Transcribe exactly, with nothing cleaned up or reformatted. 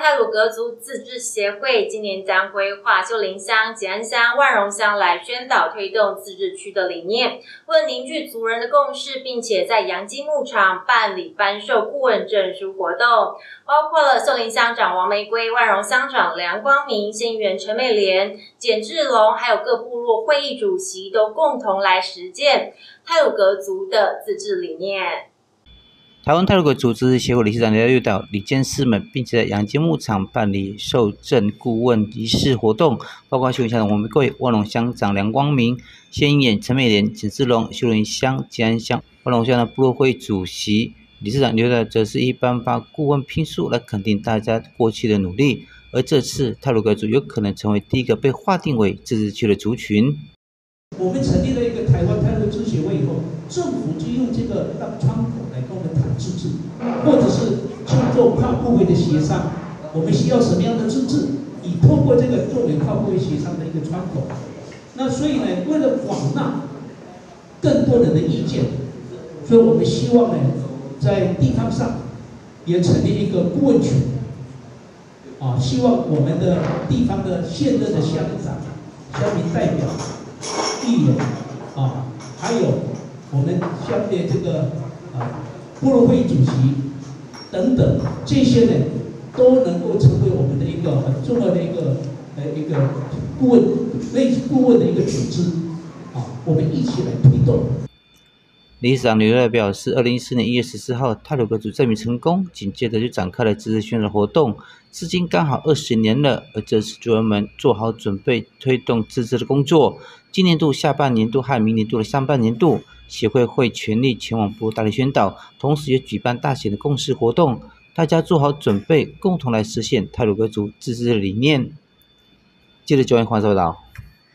太鲁阁族自治协会今年将规划秀林乡、吉安乡、万荣乡来宣导推动自治区的理念，为了凝聚族人的共识，并且在阳金牧场办理颁授顾问证书活动，包括了秀林乡长王玫瑰、万荣乡长梁光明、县议员陈美莲、简志龙，还有各部落会议主席都共同来实践太鲁阁族的自治理念。 台湾太鲁阁族自治协会理事长刘佑导李监事们，并且在阳金牧场办理受证顾问仪式活动，包括秀林乡长王玫瑰、万荣乡长梁光明、县议员陈美莲、简志龙、秀林乡、吉安乡、万荣乡的部落会主席理事长刘佑导则是一颁发顾问聘书来肯定大家过去的努力，而这次太鲁阁族有可能成为第一个被划定为自治区的族群。 我们成立了一个台湾太鲁阁协会以后，政府就用这个当窗口来跟我们谈自治，或者是去做跨部会的协商。我们需要什么样的自治，以透过这个作为跨部会协商的一个窗口。那所以呢，为了广纳更多人的意见，所以我们希望呢，在地方上也成立一个顾问群，啊，希望我们的地方的现任的乡长、乡民代表、议员啊，还有我们乡的这个啊部落会主席等等，这些呢都能够成为我们的一个很重要的一个呃一个顾问类顾问的一个组织啊，我们一起来推动。 理事长刘佑导表示，二零一四年一月十四号，太鲁阁族证明成功，紧接着就展开了自治宣传活动，至今刚好二十年了。而这次族人们做好准备，推动自治的工作。今年度下半年度和明年度的上半年度，协会会全力前往部落大力宣导，同时也举办大型的共识活动，大家做好准备，共同来实现太鲁阁族自治的理念。接着，九安华报道。